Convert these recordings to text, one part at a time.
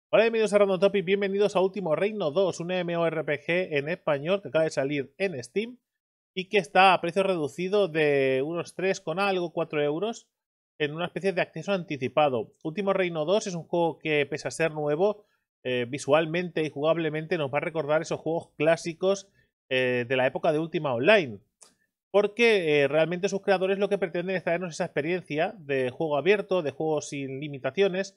Hola, bienvenidos a Random Topic, bienvenidos a Último Reino 2, un MMORPG en español que acaba de salir en Steam y que está a precio reducido de unos 3 con algo, 4 euros, en una especie de acceso anticipado. Último Reino 2 es un juego que, pese a ser nuevo, visualmente y jugablemente nos va a recordar esos juegos clásicos de la época de Ultima Online. Porque realmente sus creadores lo que pretenden es traernos esa experiencia de juego abierto, de juego sin limitaciones,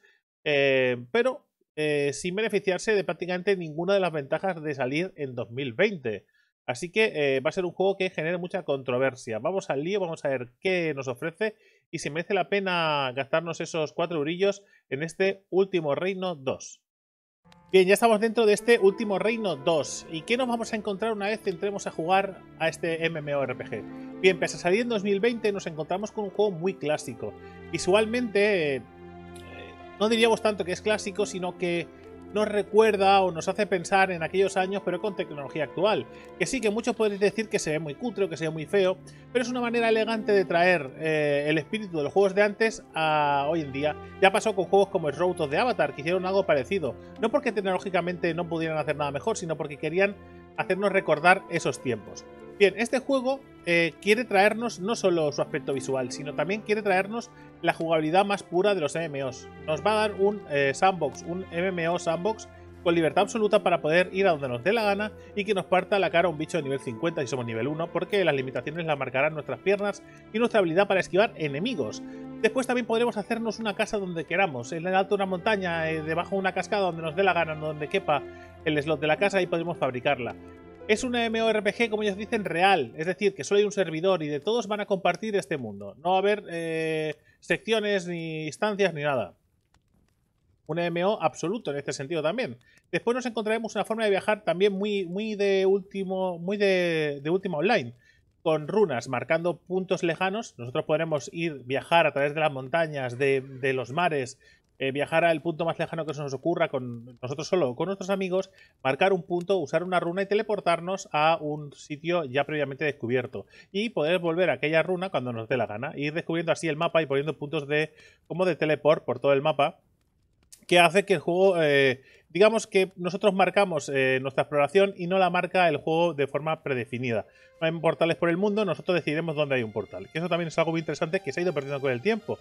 pero sin beneficiarse de prácticamente ninguna de las ventajas de salir en 2020. Así que va a ser un juego que genere mucha controversia. Vamos al lío, vamos a ver qué nos ofrece y si merece la pena gastarnos esos 4 eurillos en este Último Reino 2. Bien, ya estamos dentro de este Último Reino 2. ¿Y qué nos vamos a encontrar una vez que entremos a jugar a este MMORPG? Bien, pese a salir en 2020, nos encontramos con un juego muy clásico. Visualmente, no diríamos tanto que es clásico, sino que nos recuerda o nos hace pensar en aquellos años, pero con tecnología actual. Que sí, que muchos podéis decir que se ve muy cutre o que se ve muy feo, pero es una manera elegante de traer el espíritu de los juegos de antes a hoy en día. Ya pasó con juegos como el Road of the Avatar, que hicieron algo parecido. No porque tecnológicamente no pudieran hacer nada mejor, sino porque querían hacernos recordar esos tiempos. Bien, este juego quiere traernos no solo su aspecto visual, sino también quiere traernos la jugabilidad más pura de los MMOs. Nos va a dar un sandbox, un MMO sandbox con libertad absoluta para poder ir a donde nos dé la gana y que nos parta la cara un bicho de nivel 50 si somos nivel 1, porque las limitaciones las marcarán nuestras piernas y nuestra habilidad para esquivar enemigos. Después también podremos hacernos una casa donde queramos, en el alto de una montaña, debajo de una cascada, donde nos dé la gana, donde quepa el slot de la casa y podemos fabricarla. Es un MMORPG, como ellos dicen, real, es decir, que solo hay un servidor y de todos van a compartir este mundo. No va a haber secciones, ni instancias, ni nada. Un MMO absoluto en este sentido también. Después nos encontraremos una forma de viajar también muy de Ultima Online, con runas marcando puntos lejanos. Nosotros podremos viajar a través de las montañas, de los mares, viajar al punto más lejano que se nos ocurra con nosotros solo o con nuestros amigos, marcar un punto, usar una runa y teleportarnos a un sitio ya previamente descubierto y poder volver a aquella runa cuando nos dé la gana, ir descubriendo así el mapa y poniendo puntos como de teleport por todo el mapa, que hace que el juego, digamos que nosotros marcamos nuestra exploración y no la marca el juego de forma predefinida. No hay portales por el mundo, nosotros decidiremos dónde hay un portal. Que eso también es algo muy interesante que se ha ido perdiendo con el tiempo.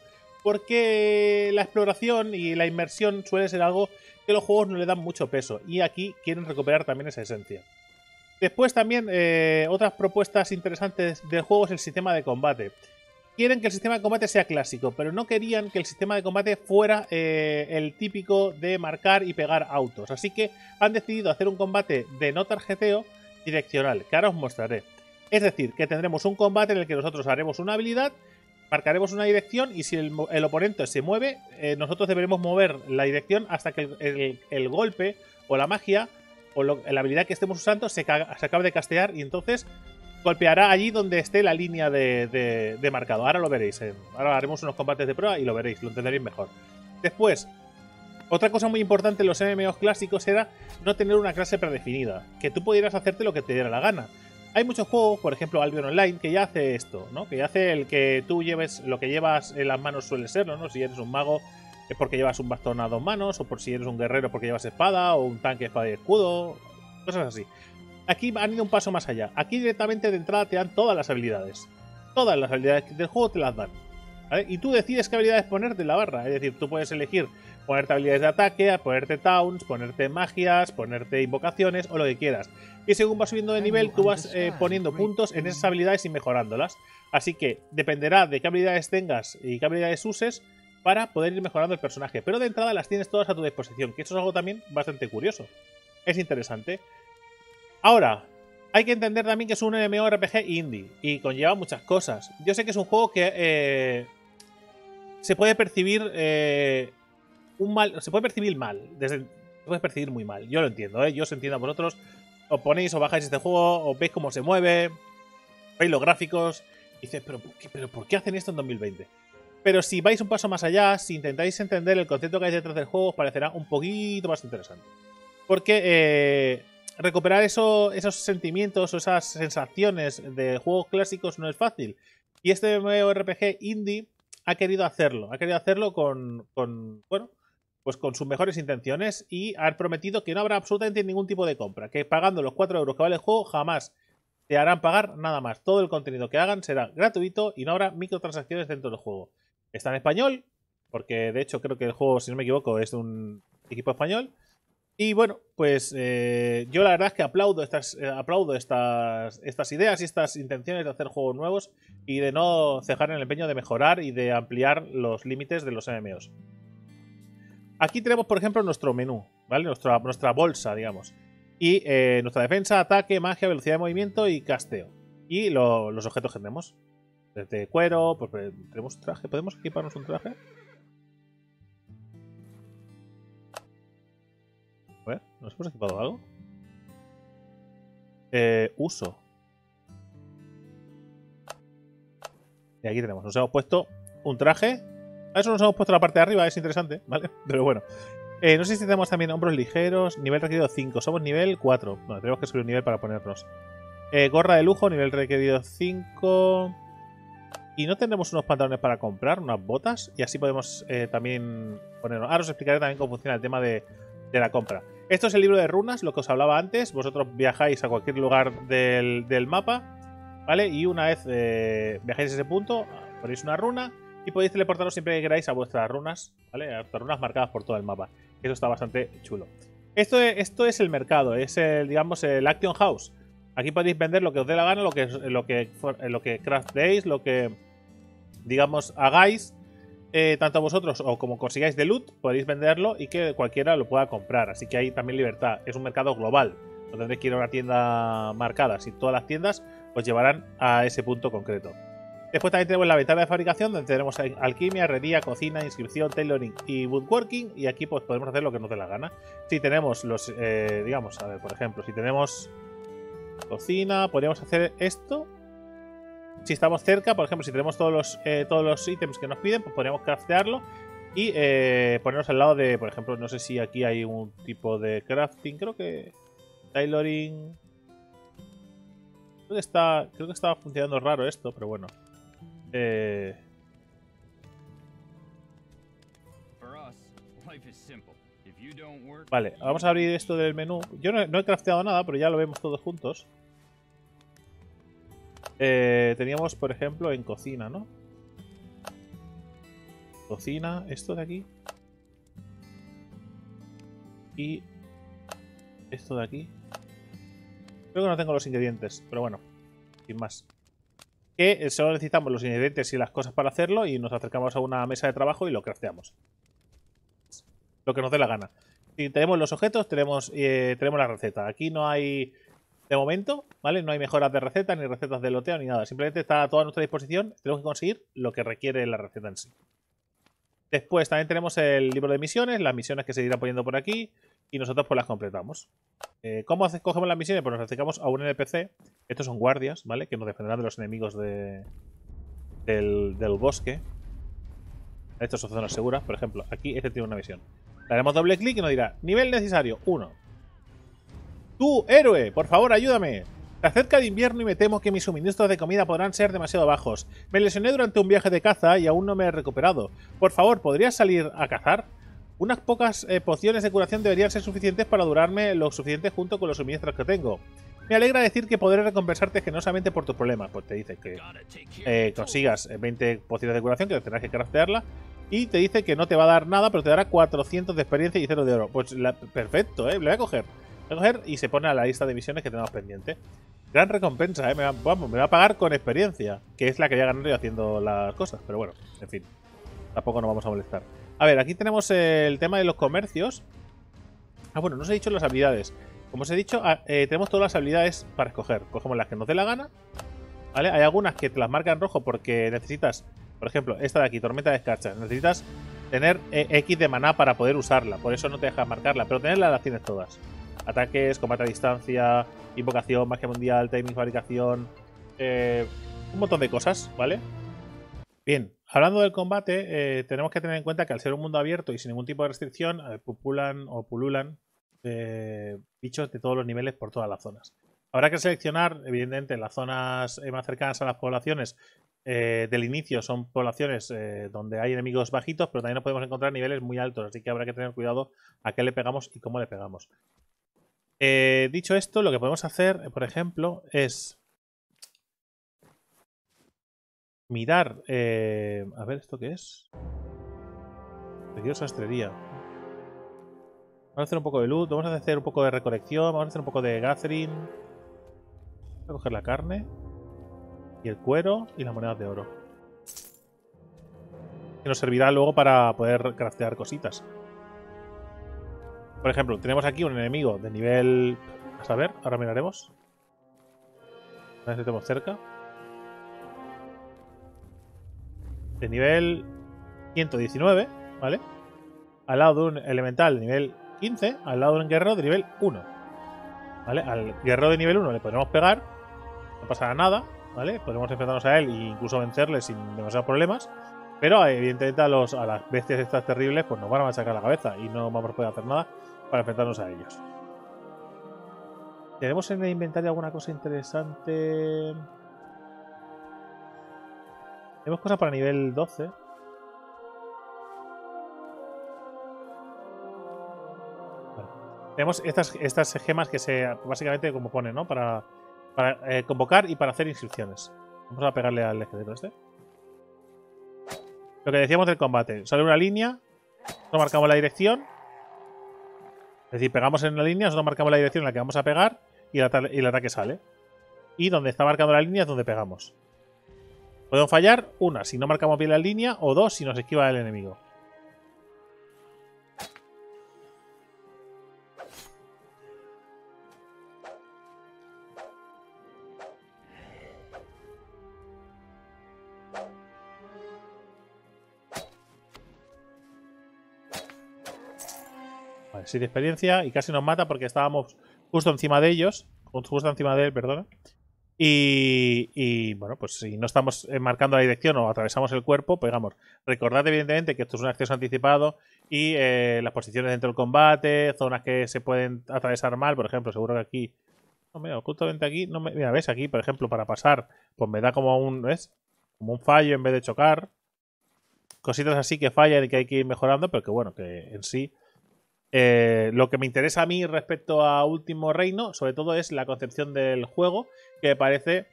Porque la exploración y la inmersión suele ser algo que los juegos no le dan mucho peso. Y aquí quieren recuperar también esa esencia. Después también otras propuestas interesantes del juego es el sistema de combate. Quieren que el sistema de combate sea clásico, pero no querían que el sistema de combate fuera el típico de marcar y pegar autos. Así que han decidido hacer un combate de no tarjeteo direccional, que ahora os mostraré. Es decir, que tendremos un combate en el que nosotros haremos una habilidad, marcaremos una dirección y si el oponente se mueve, nosotros deberemos mover la dirección hasta que el golpe o la magia o la habilidad que estemos usando se acabe de castear y entonces golpeará allí donde esté la línea de marcado. Ahora lo veréis. Ahora haremos unos combates de prueba y lo veréis, lo entenderéis mejor. Después, otra cosa muy importante en los MMOs clásicos era no tener una clase predefinida, que tú pudieras hacerte lo que te diera la gana. Hay muchos juegos, por ejemplo Albion Online, que ya hace esto, ¿no? Que ya hace el que tú lleves lo que llevas en las manos suele serlo, ¿no? Si eres un mago es porque llevas un bastón a dos manos, o por si eres un guerrero porque llevas espada, o un tanque espada y escudo, cosas así. Aquí han ido un paso más allá. Aquí directamente de entrada te dan todas las habilidades. Todas las habilidades del juego te las dan. ¿Vale? Y tú decides qué habilidades ponerte en la barra. Es decir, tú puedes elegir ponerte habilidades de ataque, ponerte taunts, ponerte magias, ponerte invocaciones o lo que quieras. Y según vas subiendo de nivel, tú vas poniendo puntos en esas habilidades y mejorándolas. Así que dependerá de qué habilidades tengas y qué habilidades uses para poder ir mejorando el personaje. Pero de entrada las tienes todas a tu disposición, que eso es algo también bastante curioso. Es interesante. Ahora, hay que entender también que es un MMORPG indie y conlleva muchas cosas. Yo sé que es un juego que se puede percibir se puede percibir mal, se puede percibir muy mal. Yo lo entiendo, yo os entiendo a vosotros. Os ponéis o bajáis este juego, os veis cómo se mueve, veis los gráficos, y dices, ¿pero por qué hacen esto en 2020? Pero si vais un paso más allá, si intentáis entender el concepto que hay detrás del juego, os parecerá un poquito más interesante. Porque recuperar esos sentimientos o esas sensaciones de juegos clásicos no es fácil. Y este MMORPG indie ha querido hacerlo. Ha querido hacerlo con bueno, pues con sus mejores intenciones y han prometido que no habrá absolutamente ningún tipo de compra, que pagando los 4 euros que vale el juego jamás te harán pagar nada más. Todo el contenido que hagan será gratuito y no habrá microtransacciones dentro del juego. Está en español, porque de hecho creo que el juego, si no me equivoco, es de un equipo español. Y bueno, pues yo la verdad es que aplaudo estas ideas y estas intenciones de hacer juegos nuevos y de no cejar en el empeño de mejorar y de ampliar los límites de los MMOs. Aquí tenemos, por ejemplo, nuestro menú, ¿vale? Nuestra bolsa, digamos. Y nuestra defensa, ataque, magia, velocidad de movimiento y casteo. Y los objetos que tenemos. Desde cuero, pues tenemos un traje. ¿Podemos equiparnos un traje? A ver, ¿nos hemos equipado algo? Uso. Y aquí tenemos, nos hemos puesto un traje. A eso nos hemos puesto la parte de arriba, es interesante, ¿vale? Pero bueno. No sé si tenemos también hombros ligeros. Nivel requerido 5. Somos nivel 4. Bueno, tenemos que subir un nivel para ponernos. Gorra de lujo, nivel requerido 5. Y no tenemos unos pantalones para comprar, unas botas. Y así podemos también ponernos. Ahora os explicaré también cómo funciona el tema de la compra. Esto es el libro de runas, lo que os hablaba antes. Vosotros viajáis a cualquier lugar del mapa, ¿vale? Y una vez viajáis a ese punto, ponéis una runa y podéis teleportaros siempre que queráis a vuestras runas, ¿vale? A vuestras runas marcadas por todo el mapa. Eso está bastante chulo. Esto es el mercado, es digamos el Action House. Aquí podéis vender lo que os dé la gana, lo que craftéis, lo que digamos hagáis, tanto vosotros o como consigáis de loot, podéis venderlo y que cualquiera lo pueda comprar. Así que hay también libertad. Es un mercado global. No tendréis que ir a una tienda marcada. Si todas las tiendas os llevarán a ese punto concreto. Después también tenemos la ventana de fabricación, donde tenemos alquimia, herrería, cocina, inscripción, tailoring y woodworking. Y aquí pues podemos hacer lo que nos dé la gana. Si tenemos los, digamos, a ver, por ejemplo, si tenemos cocina, podríamos hacer esto. Si estamos cerca, por ejemplo, si tenemos todos los ítems que nos piden, pues podríamos craftearlo y ponernos al lado de, por ejemplo, no sé si aquí hay un tipo de crafting, creo que tailoring. Creo que estaba funcionando raro esto, pero bueno. Vale, vamos a abrir esto del menú. Yo no he crafteado nada, pero ya lo vemos todos juntos. Teníamos, por ejemplo, en cocina, ¿no? Cocina, esto de aquí. Y esto de aquí. Creo que no tengo los ingredientes, pero bueno, sin más. Que solo necesitamos los ingredientes y las cosas para hacerlo y nos acercamos a una mesa de trabajo y lo crafteamos. Lo que nos dé la gana. Si tenemos los objetos, tenemos la receta. Aquí no hay, de momento, ¿vale? No hay mejoras de receta, ni recetas de loteo, ni nada. Simplemente está a toda nuestra disposición. Tenemos que conseguir lo que requiere la receta en sí. Después también tenemos el libro de misiones, las misiones que se irán poniendo por aquí y nosotros pues las completamos. ¿Cómo cogemos las misiones? Pues nos acercamos a un NPC. Estos son guardias, ¿vale? Que nos defenderán de los enemigos del bosque. Estos son zonas seguras. Por ejemplo, aquí este tiene una misión. Le haremos doble clic y nos dirá: nivel necesario, 1. ¡Tú, héroe! Por favor, ayúdame. Se acerca el invierno y me temo que mis suministros de comida podrán ser demasiado bajos. Me lesioné durante un viaje de caza y aún no me he recuperado. Por favor, ¿podrías salir a cazar? Unas pocas pociones de curación deberían ser suficientes para durarme lo suficiente junto con los suministros que tengo. Me alegra decir que podré recompensarte generosamente por tus problemas. Pues te dice que consigas 20 pociones de curación, que tendrás que craftearla. Y te dice que no te va a dar nada, pero te dará 400 de experiencia y 0 de oro. Pues perfecto, le voy a coger. Y se pone a la lista de misiones que tenemos pendiente. Gran recompensa, me va a pagar con experiencia, que es la que voy a ganar yo haciendo las cosas. Pero bueno, en fin, tampoco nos vamos a molestar. A ver, aquí tenemos el tema de los comercios. Bueno, no os he dicho las habilidades. Como os he dicho, tenemos todas las habilidades para escoger. Cogemos las que nos dé la gana, ¿vale? Hay algunas que te las marcan en rojo porque necesitas, por ejemplo, esta de aquí, tormenta de escarchas. Necesitas tener X de maná para poder usarla, por eso no te dejas marcarla, pero tenerlas las tienes todas. Ataques, combate a distancia, invocación, magia mundial, timing, fabricación, un montón de cosas, ¿vale? Bien, hablando del combate, tenemos que tener en cuenta que al ser un mundo abierto y sin ningún tipo de restricción, pululan bichos de todos los niveles por todas las zonas. Habrá que seleccionar, evidentemente, las zonas más cercanas a las poblaciones del inicio son poblaciones donde hay enemigos bajitos, pero también nos podemos encontrar niveles muy altos, así que habrá que tener cuidado a qué le pegamos y cómo le pegamos. Dicho esto, lo que podemos hacer, por ejemplo, es mirar... a ver, ¿esto qué es? Requiero sastrería. Vamos a hacer un poco de loot, vamos a hacer un poco de recolección, vamos a hacer un poco de gathering. Voy a coger la carne y el cuero y las monedas de oro. Que nos servirá luego para poder craftear cositas. Por ejemplo, tenemos aquí un enemigo de nivel... A saber, ahora miraremos. A ver si tenemos cerca. De nivel 119, ¿vale? Al lado de un elemental de nivel 15, al lado de un guerrero de nivel 1. ¿Vale? Al guerrero de nivel 1 le podremos pegar, no pasará nada, ¿vale? Podremos enfrentarnos a él e incluso vencerle sin demasiados problemas. Pero evidentemente a las bestias estas terribles pues nos van a machacar la cabeza y no vamos a poder hacer nada para enfrentarnos a ellos. ¿Tenemos en el inventario alguna cosa interesante? Tenemos cosas para nivel 12. Vale. Tenemos estas gemas que se básicamente como pone, ¿no? Para convocar y para hacer inscripciones. Vamos a pegarle al esqueleto este. Lo que decíamos del combate. Sale una línea, nosotros marcamos la dirección. Es decir, pegamos en la línea, nosotros marcamos la dirección en la que vamos a pegar y el ataque sale. Y donde está marcando la línea es donde pegamos. Podemos fallar, una, si no marcamos bien la línea, o dos, si nos esquiva el enemigo. Vale, 6 de experiencia y casi nos mata porque estábamos justo encima de ellos. Justo encima de él, perdona. Y bueno, pues si no estamos marcando la dirección o atravesamos el cuerpo, pegamos. Recordad evidentemente que esto es un acceso anticipado y las posiciones dentro del combate, zonas que se pueden atravesar mal, por ejemplo, seguro que aquí... No, mira, justamente aquí, no me, mira, ves aquí, por ejemplo, para pasar, pues me da como un, ¿ves? Como un fallo en vez de chocar. Cositas así que fallan y que hay que ir mejorando, pero que bueno, que en sí... lo que me interesa a mí respecto a Último Reino, sobre todo, es la concepción del juego, que me parece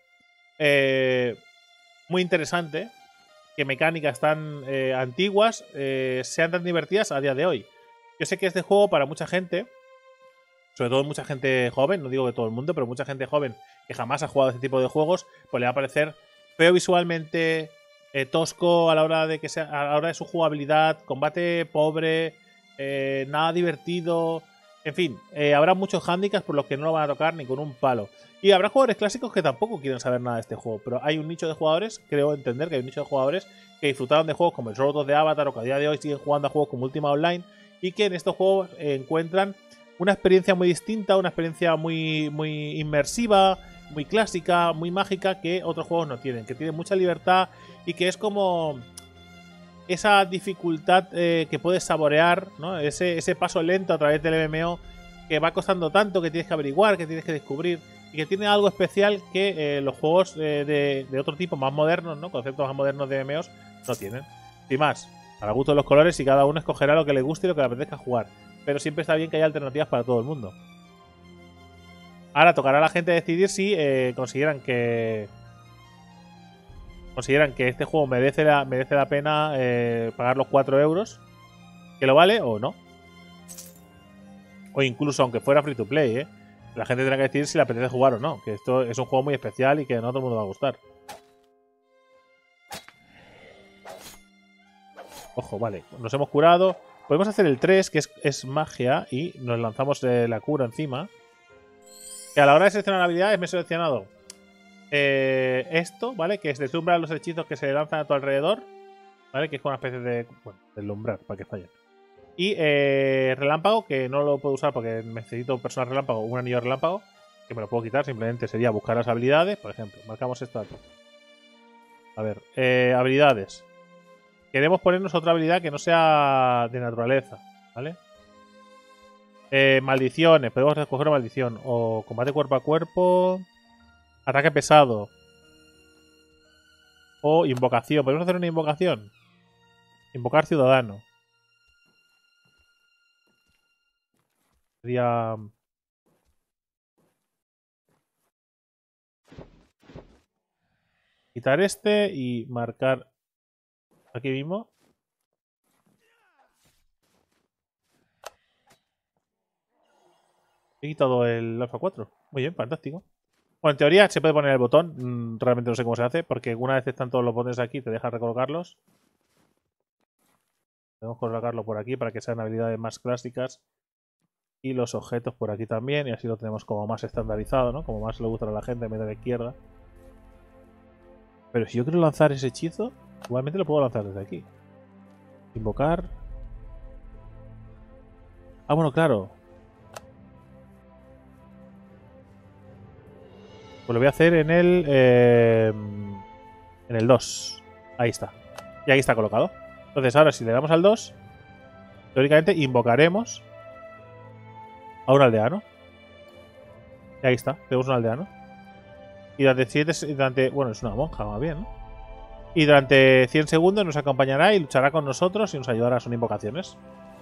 muy interesante que mecánicas tan antiguas sean tan divertidas a día de hoy. Yo sé que este juego para mucha gente, sobre todo mucha gente joven, no digo que todo el mundo, pero mucha gente joven que jamás ha jugado este tipo de juegos, pues le va a parecer feo visualmente, tosco a la hora de que sea, a la hora de su jugabilidad, combate pobre, nada divertido. En fin, habrá muchos handicaps por los que no lo van a tocar ni con un palo. Y habrá jugadores clásicos que tampoco quieren saber nada de este juego. Pero hay un nicho de jugadores, creo entender que hay un nicho de jugadores que disfrutaron de juegos como el Sword of the Avatar o que a día de hoy siguen jugando a juegos como Ultima Online y que en estos juegos encuentran una experiencia muy distinta, una experiencia muy, muy inmersiva, muy clásica, muy mágica que otros juegos no tienen. Que tienen mucha libertad y que es como... esa dificultad que puedes saborear, ¿no? Ese paso lento a través del MMO que va costando tanto, que tienes que averiguar, que tienes que descubrir y que tiene algo especial que los juegos de otro tipo más modernos, ¿no? Conceptos más modernos de MMOs no tienen. Sin más, para gusto de los colores y cada uno escogerá lo que le guste y lo que le apetezca jugar. Pero siempre está bien que haya alternativas para todo el mundo. Ahora tocará a la gente decidir si consideran que este juego merece la pena pagar los 4 euros, que lo vale o no. O incluso aunque fuera free to play, la gente tendrá que decidir si le apetece jugar o no. Que esto es un juego muy especial y que no a todo el mundo va a gustar. Ojo, vale, nos hemos curado. Podemos hacer el 3, que es magia, y nos lanzamos la cura encima. Que a la hora de seleccionar habilidades me he seleccionado esto, ¿vale? Que es deslumbrar los hechizos que se lanzan a tu alrededor, ¿vale? Que es como una especie de... bueno, deslumbrar, para que fallen. Y relámpago, que no lo puedo usar porque necesito un personal relámpago, un anillo relámpago, que me lo puedo quitar, simplemente sería buscar las habilidades. Por ejemplo, marcamos esto aquí. A ver, habilidades. Queremos ponernos otra habilidad que no sea de naturaleza, ¿vale? Maldiciones, podemos escoger maldición. O combate cuerpo a cuerpo. Ataque pesado. O invocación. ¿Podemos hacer una invocación? Invocar ciudadano. Sería... quitar este y marcar aquí mismo. He quitado el Alpha 4. Muy bien, fantástico. Bueno, en teoría se puede poner el botón. Realmente no sé cómo se hace, porque una vez están todos los botones aquí, te deja recolocarlos. Podemos colocarlo por aquí para que sean habilidades más clásicas. Y los objetos por aquí también. Y así lo tenemos como más estandarizado, ¿no? Como más le gusta a la gente en vez de la izquierda. Pero si yo quiero lanzar ese hechizo, igualmente lo puedo lanzar desde aquí. Invocar. Ah, bueno, claro. Pues lo voy a hacer en el 2. Ahí está. Y ahí está colocado. Entonces ahora si le damos al 2, teóricamente invocaremos a un aldeano. Y ahí está. Tenemos un aldeano. Y bueno, es una monja más bien, ¿no? Y durante 100 segundos nos acompañará y luchará con nosotros y nos ayudará. Son invocaciones.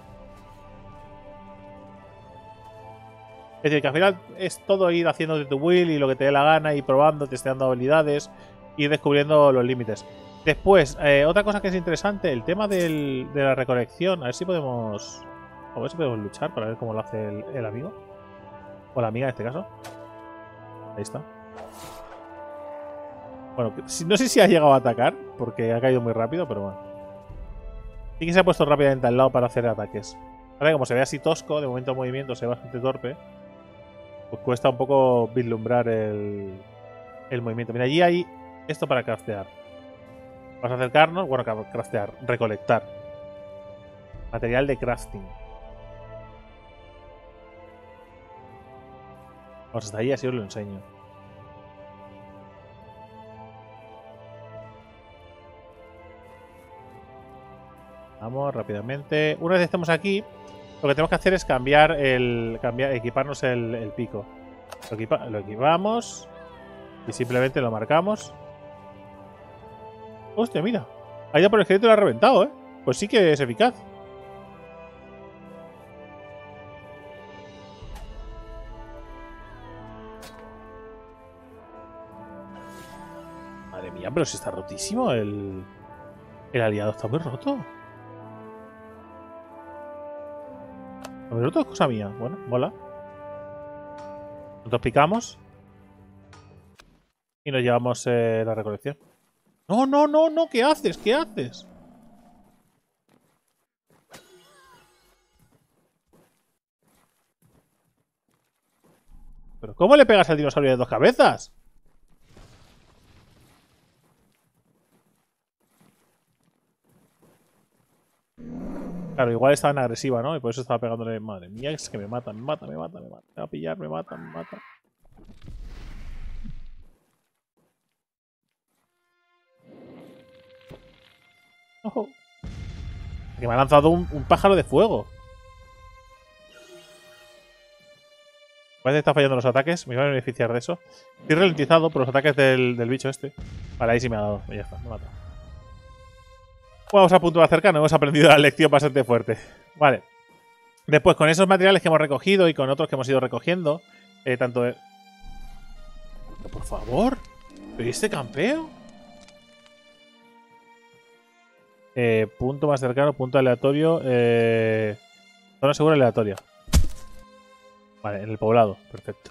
Es decir, que al final es todo ir haciendo de tu will y lo que te dé la gana, y probando, testeando habilidades, y descubriendo los límites. Después, otra cosa que es interesante, el tema de la recolección. A ver si podemos luchar para ver cómo lo hace el amigo. O la amiga en este caso. Ahí está. Bueno, no sé si ha llegado a atacar, porque ha caído muy rápido, pero bueno. Sí que se ha puesto rápidamente al lado para hacer ataques. Ahora, como se ve así tosco, de momento el movimiento se ve bastante torpe, pues cuesta un poco vislumbrar el movimiento. Mira, allí hay esto para craftear. Vamos a acercarnos, bueno, craftear, recolectar. Material de crafting. Vamos hasta ahí, así os lo enseño. Vamos rápidamente. Una vez estemos aquí, lo que tenemos que hacer es equiparnos el pico. Lo equipamos y simplemente lo marcamos. Hostia, mira. Ha ido por el esqueleto y lo ha reventado, ¿eh? Pues sí que es eficaz. Madre mía, pero si está rotísimo el aliado. Está muy roto. Muy roto es cosa mía. Bueno, mola. Nosotros picamos y nos llevamos la recolección. No, no, no, no. ¿Qué haces? ¿Qué haces? ¿Pero cómo le pegas al dinosaurio de 2 cabezas? Claro, igual estaba en agresiva, ¿no? Y por eso estaba pegándole. Madre mía, es que me mata, me mata, me mata, me mata. Me va a pillar, me mata, me mata. Ojo. Que me ha lanzado un pájaro de fuego. Parece que está fallando los ataques. Me voy a beneficiar de eso. Estoy ralentizado por los ataques del bicho este. Vale, ahí sí me ha dado. Ya está, me mata. Vamos a punto de cercano. Hemos aprendido la lección bastante fuerte. Vale. Después, con esos materiales que hemos recogido y con otros que hemos ido recogiendo, tanto de... Por favor. ¿Pero este campeo? Punto más cercano, punto aleatorio. Zona segura aleatoria. Vale, en el poblado. Perfecto.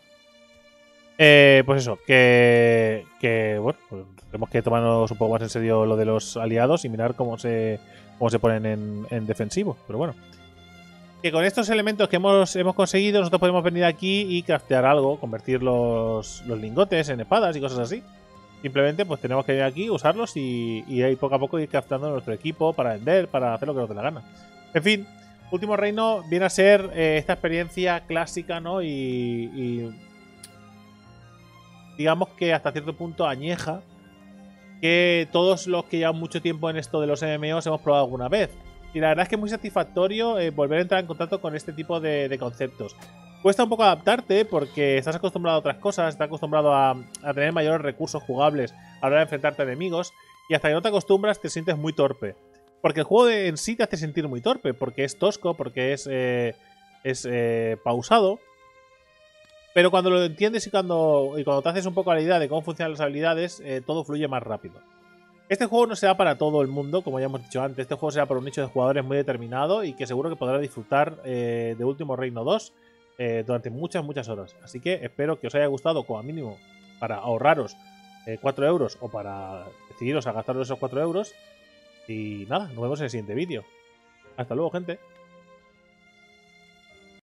Pues eso, que bueno, pues tenemos que tomarnos un poco más en serio lo de los aliados y mirar cómo se ponen en defensivo. Pero bueno. Que con estos elementos que hemos conseguido, nosotros podemos venir aquí y craftear algo, convertir los lingotes en espadas y cosas así. Simplemente pues tenemos que ir aquí, usarlos y ahí poco a poco ir craftando nuestro equipo para vender, para hacer lo que nos dé la gana. En fin, Último Reino viene a ser esta experiencia clásica, ¿no? Y digamos que hasta cierto punto añeja, que todos los que llevan mucho tiempo en esto de los MMOs hemos probado alguna vez. Y la verdad es que es muy satisfactorio volver a entrar en contacto con este tipo de conceptos. Cuesta un poco adaptarte porque estás acostumbrado a otras cosas, estás acostumbrado a tener mayores recursos jugables a la hora de enfrentarte a enemigos y hasta que no te acostumbras te sientes muy torpe. Porque el juego en sí te hace sentir muy torpe, porque es tosco, porque es pausado. Pero cuando lo entiendes y cuando te haces un poco a la idea de cómo funcionan las habilidades, todo fluye más rápido. Este juego no será para todo el mundo, como ya hemos dicho antes. Este juego será para un nicho de jugadores muy determinado y que seguro que podrá disfrutar de Último Reino 2 durante muchas horas. Así que espero que os haya gustado, como mínimo, para ahorraros 4 euros o para decidiros a gastaros esos 4 euros. Y nada, nos vemos en el siguiente vídeo. Hasta luego, gente.